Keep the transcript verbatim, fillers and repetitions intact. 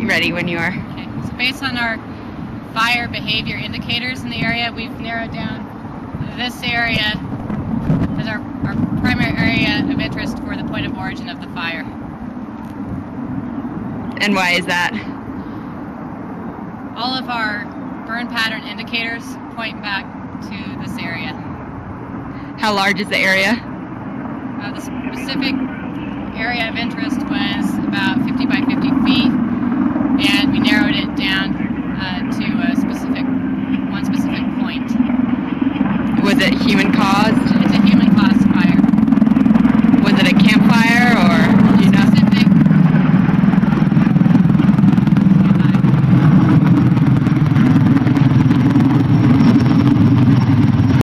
ready when you are. Okay. So based on our fire behavior indicators in the area, we've narrowed down this area as our, our primary area of interest for the point of origin of the fire. And why is that? All of our burn pattern indicators point back to this area. How large is the area? Uh, the specific area of interest was about fifty by fifty feet, and we narrowed it down uh, to a specific, one specific point. Was it human caused?